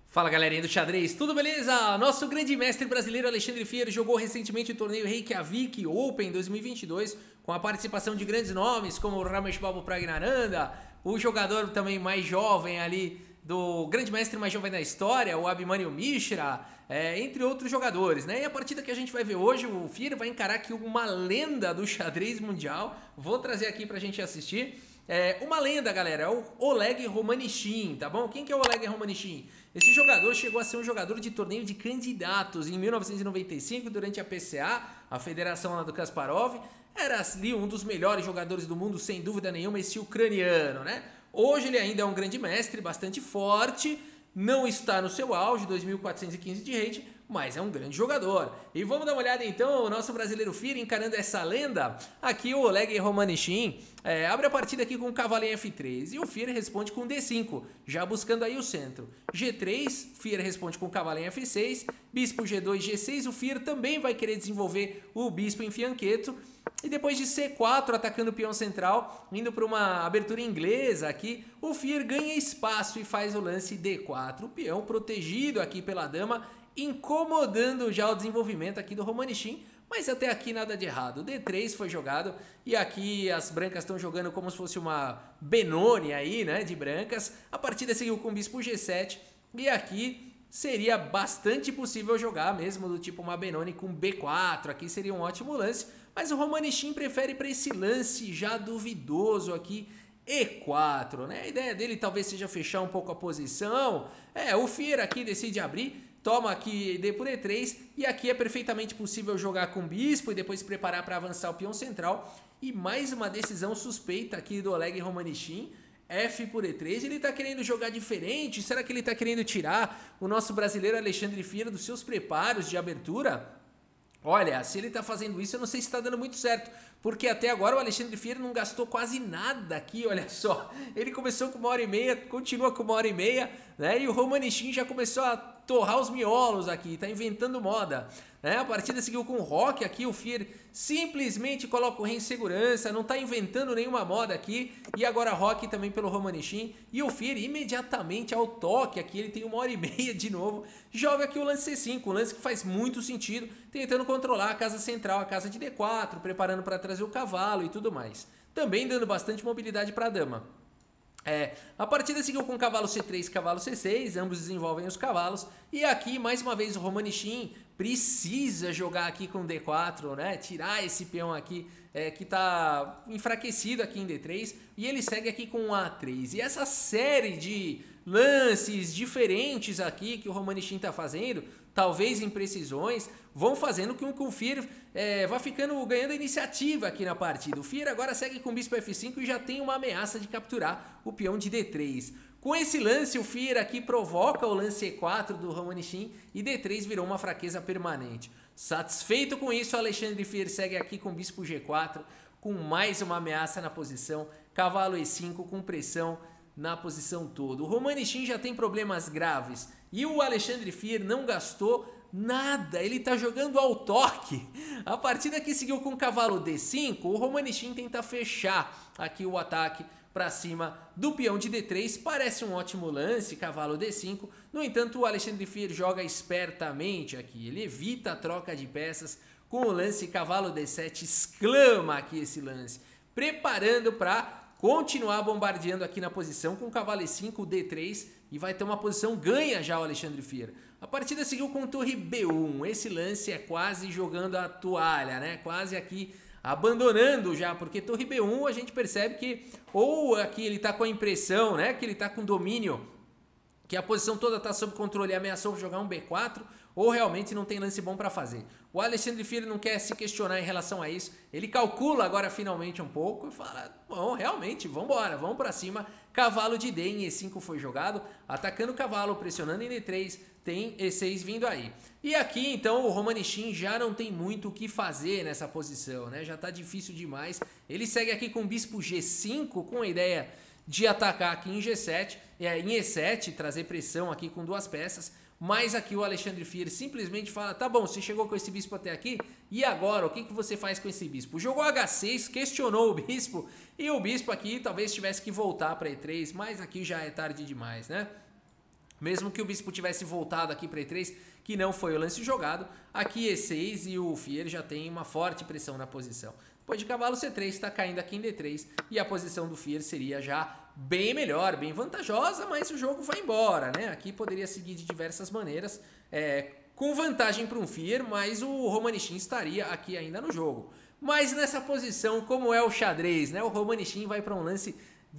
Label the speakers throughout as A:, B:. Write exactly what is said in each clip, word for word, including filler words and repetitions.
A: Fala galerinha do xadrez, tudo beleza? Nosso grande mestre brasileiro Alexandre Fier jogou recentemente o torneio Reykjavik Open dois mil e vinte e dois com a participação de grandes nomes como o Ramesh Babu Praggnanandhaa, o jogador também mais jovem ali do grande mestre mais jovem da história, o Abhimanyu Mishra, é, entre outros jogadores, né? E a partida que a gente vai ver hoje, o Fier vai encarar aqui uma lenda do xadrez mundial, vou trazer aqui pra gente assistir. É, uma lenda, galera, é o Oleg Romanishyn, tá bom? Quem que é o Oleg Romanishyn? Esse jogador chegou a ser um jogador de torneio de candidatos em mil novecentos e noventa e cinco, durante a P C A, a Federação lá do Kasparov. Era ali um dos melhores jogadores do mundo, sem dúvida nenhuma, esse ucraniano, né? Hoje ele ainda é um grande mestre, bastante forte, não está no seu auge, dois mil quatrocentos e quinze de rate, mas é um grande jogador. E vamos dar uma olhada então, o nosso brasileiro Fier encarando essa lenda. Aqui o Oleg Romanishyn é, abre a partida aqui com o cavalo em F três e o Fier responde com D cinco, já buscando aí o centro. G três, Fier responde com o cavalo em F seis, bispo G dois, G seis, o Fier também vai querer desenvolver o bispo em fianqueto. E depois de C quatro, atacando o peão central, indo para uma abertura inglesa aqui, o Fier ganha espaço e faz o lance D quatro. O peão protegido aqui pela dama, incomodando já o desenvolvimento aqui do Romanishyn, mas até aqui nada de errado. D três foi jogado e aqui as brancas estão jogando como se fosse uma Benoni aí, né, de brancas. A partida seguiu com o bispo G sete e aqui seria bastante possível jogar mesmo do tipo uma Benoni com B quatro, aqui seria um ótimo lance, mas o Romanishyn prefere para esse lance já duvidoso aqui, E quatro, né? A ideia dele talvez seja fechar um pouco a posição. É, o Fier aqui decide abrir, toma aqui D por E três e aqui é perfeitamente possível jogar com bispo e depois se preparar para avançar o peão central. E mais uma decisão suspeita aqui do Oleg Romanishyn, F por E três, ele tá querendo jogar diferente? Será que ele tá querendo tirar o nosso brasileiro Alexandre Fier dos seus preparos de abertura? Olha, se ele tá fazendo isso, eu não sei se tá dando muito certo, porque até agora o Alexandre Fier não gastou quase nada aqui, olha só. Ele começou com uma hora e meia, continua com uma hora e meia, né? E o Romanishyn já começou a torrar os miolos aqui, tá inventando moda, né? A partida seguiu com o Roque aqui, o Fier simplesmente coloca o rei em segurança, não tá inventando nenhuma moda aqui, e agora Roque também pelo Romanishyn, e o Fier imediatamente ao toque aqui, ele tem uma hora e meia de novo, joga aqui o lance C cinco, um lance que faz muito sentido, tentando controlar a casa central, a casa de D quatro, preparando para trazer o cavalo e tudo mais, também dando bastante mobilidade para a dama. É, a partida seguiu com cavalo C três e cavalo C seis, ambos desenvolvem os cavalos, e aqui mais uma vez o Romanishyn precisa jogar aqui com D quatro, né? Tirar esse peão aqui é, que tá enfraquecido aqui em D três, e ele segue aqui com A três. E essa série de lances diferentes aqui que o Romanishyn tá fazendo, talvez imprecisões, vão fazendo com que o Fier é, vá ficando ganhando a iniciativa aqui na partida. O Fier agora segue com bispo F cinco e já tem uma ameaça de capturar o peão de D três. Com esse lance, o Fier aqui provoca o lance E quatro do Romanishyn e D três virou uma fraqueza permanente. Satisfeito com isso, Alexandre Fier segue aqui com bispo G quatro, com mais uma ameaça na posição, cavalo E cinco com pressão na posição toda. O Romanishyn já tem problemas graves e o Alexandre Fier não gastou nada, ele tá jogando ao toque. A partida que seguiu com o cavalo D cinco, o Romanishyn tenta fechar aqui o ataque para cima do peão de D três, parece um ótimo lance, cavalo D cinco, no entanto o Alexandre Fier joga espertamente aqui, ele evita a troca de peças com o lance cavalo D sete, exclama aqui esse lance, preparando para continuar bombardeando aqui na posição com o cavalo E cinco, D três e vai ter uma posição ganha já o Alexandre Fier. A partida seguiu com torre B um, esse lance é quase jogando a toalha, né? Quase aqui abandonando já, porque torre B um a gente percebe que ou aqui ele tá com a impressão, né, que ele tá com domínio, que a posição toda está sob controle e ameaçou jogar um B quatro, ou realmente não tem lance bom para fazer. O Alexandre Fier não quer se questionar em relação a isso, ele calcula agora finalmente um pouco e fala, bom, realmente, vamos embora, vamos para cima. Cavalo de D em E cinco foi jogado, atacando o cavalo, pressionando em D três, tem E seis vindo aí. E aqui então o Romanishyn já não tem muito o que fazer nessa posição, né? Já tá difícil demais. Ele segue aqui com bispo G cinco, com a ideia de atacar aqui em G sete, em E sete, trazer pressão aqui com duas peças. Mas aqui o Alexandre Fier simplesmente fala, tá bom, você chegou com esse bispo até aqui, e agora, o que, que você faz com esse bispo? Jogou H seis, questionou o bispo, e o bispo aqui talvez tivesse que voltar para E três, mas aqui já é tarde demais, né? Mesmo que o bispo tivesse voltado aqui para E três, que não foi o lance jogado, aqui E seis e o Fier já tem uma forte pressão na posição. Depois de cavalo C três, está caindo aqui em D três e a posição do Fier seria já bem melhor, bem vantajosa, mas o jogo vai embora, né? Aqui poderia seguir de diversas maneiras, é, com vantagem para um Fier, mas o Romanichin estaria aqui ainda no jogo. Mas nessa posição, como é o xadrez, né? O Romanichin vai para um lance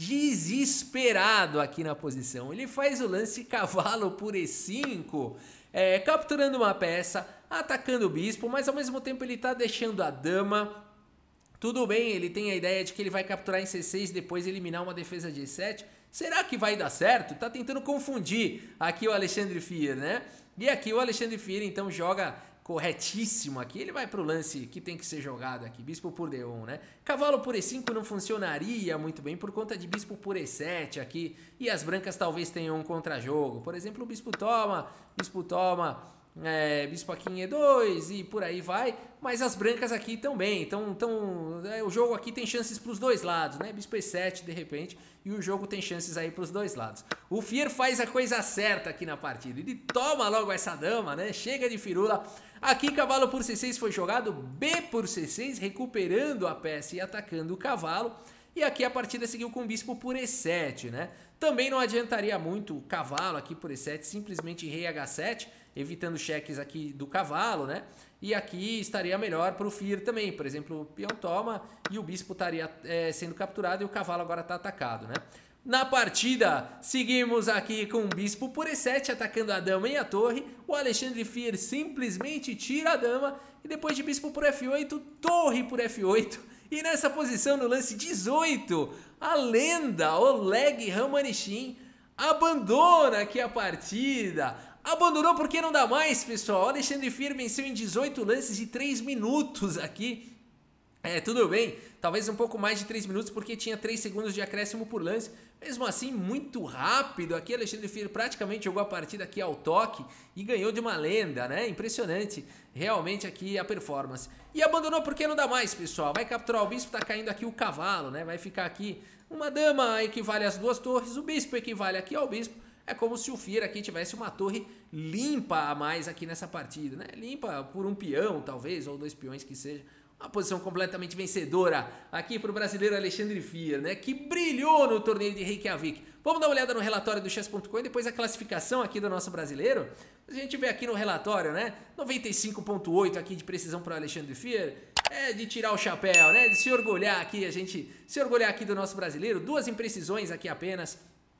A: desesperado aqui na posição. Ele faz o lance cavalo por E cinco, é, capturando uma peça, atacando o bispo, mas ao mesmo tempo ele está deixando a dama. Tudo bem, ele tem a ideia de que ele vai capturar em C seis e depois eliminar uma defesa de E sete. Será que vai dar certo? Tá tentando confundir aqui o Alexandre Fier, né? E aqui o Alexandre Fier então joga corretíssimo aqui. Ele vai pro lance que tem que ser jogado aqui, bispo por D um, né? Cavalo por E cinco não funcionaria muito bem por conta de bispo por E sete aqui. E as brancas talvez tenham um contra-jogo. Por exemplo, o bispo toma, bispo toma... É, bispo aqui em E dois e por aí vai, mas as brancas aqui também, então, então é, o jogo aqui tem chances para os dois lados, né? Bispo E sete de repente e o jogo tem chances aí para os dois lados. O Fier faz a coisa certa aqui na partida, ele toma logo essa dama, né? Chega de firula. Aqui cavalo por C seis foi jogado, B por C seis, recuperando a peça e atacando o cavalo. E aqui a partida seguiu com o bispo por E sete, né? Também não adiantaria muito o cavalo aqui por E sete, simplesmente rei H sete, evitando cheques aqui do cavalo, né? E aqui estaria melhor para o Fier também. Por exemplo, o peão toma e o bispo estaria é, sendo capturado e o cavalo agora está atacado, né? Na partida, seguimos aqui com o bispo por E sete, atacando a dama e a torre. O Alexandre Fier simplesmente tira a dama e depois de bispo por F oito, torre por F oito. E nessa posição, no lance dezoito, a lenda Oleg Romanichin abandona aqui a partida. Abandonou porque não dá mais, pessoal. O Alexandre Fier venceu em dezoito lances e três minutos aqui. É, tudo bem, talvez um pouco mais de três minutos porque tinha três segundos de acréscimo por lance. Mesmo assim, muito rápido. Aqui Alexandre Fier praticamente jogou a partida aqui ao toque e ganhou de uma lenda, né? Impressionante, realmente aqui a performance. E abandonou porque não dá mais, pessoal. Vai capturar o bispo, tá caindo aqui o cavalo, né? Vai ficar aqui uma dama equivale às duas torres, o bispo equivale aqui ao bispo. É como se o Fier aqui tivesse uma torre limpa a mais aqui nessa partida, né? Limpa por um peão, talvez, ou dois peões que seja. Uma posição completamente vencedora aqui para o brasileiro Alexandre Fier, né? Que brilhou no torneio de Reykjavik. Vamos dar uma olhada no relatório do chess ponto com e depois a classificação aqui do nosso brasileiro. A gente vê aqui no relatório, né? noventa e cinco ponto oito aqui de precisão para o Alexandre Fier. É de tirar o chapéu, né? De se orgulhar aqui, a gente se orgulhar aqui do nosso brasileiro. Duas imprecisões aqui apenas.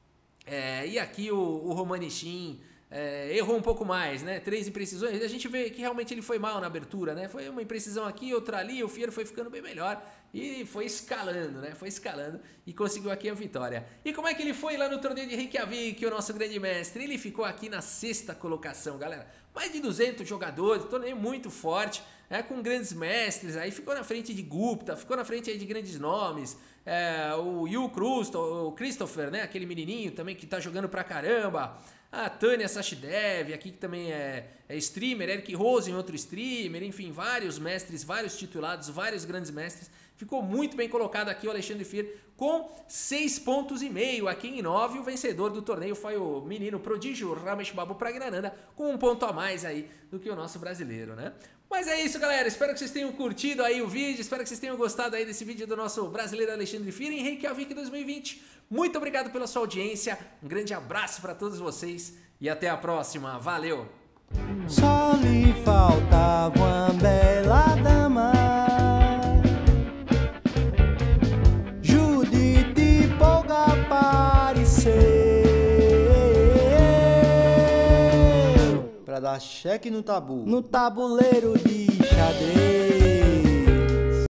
A: É, e aqui o, o Romanichin é, errou um pouco mais, né? Três imprecisões. A gente vê que realmente ele foi mal na abertura, né? Foi uma imprecisão aqui, outra ali. O Fier foi ficando bem melhor e foi escalando, né? Foi escalando e conseguiu aqui a vitória. E como é que ele foi lá no torneio de Reykjavik, o nosso grande mestre? Ele ficou aqui na sexta colocação, galera. Mais de duzentos jogadores, torneio muito forte, né? Com grandes mestres. Aí ficou na frente de Gupta, ficou na frente aí de grandes nomes. É, o Yu Krusto, o Christopher, né? Aquele menininho também que tá jogando pra caramba. A Tânia Sachdev, aqui que também é, é streamer, Eric Rosen, outro streamer, enfim, vários mestres, vários titulados, vários grandes mestres. Ficou muito bem colocado aqui o Alexandre Fier com seis pontos e meio aqui em nove. O vencedor do torneio foi o menino prodígio Ramesh Babu Praggnanandhaa com um ponto a mais aí do que o nosso brasileiro, né? Mas é isso, galera. Espero que vocês tenham curtido aí o vídeo. Espero que vocês tenham gostado aí desse vídeo do nosso brasileiro Alexandre Fier em Reykjavik dois mil e vinte. Muito obrigado pela sua audiência. Um grande abraço para todos vocês e até a próxima. Valeu!
B: Só lhe faltava uma bela dama, Judite Polga apareceu pra dar cheque no tabu, no tabuleiro de xadrez.